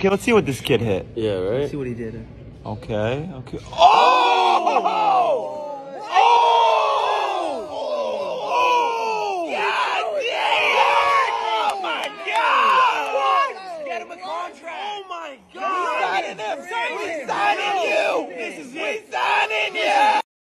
Okay, let's see what this kid hit. Yeah, right? Let's see what he did. Okay. Oh! We signing you! We signing you!